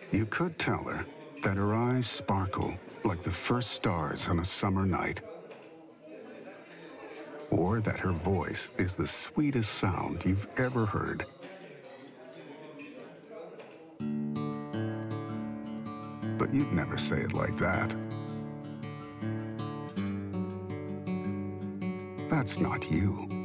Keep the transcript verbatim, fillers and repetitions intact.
You could tell her that her eyes sparkle like the first stars on a summer night, or that her voice is the sweetest sound you've ever heard. But you'd never say it like that. That's not you.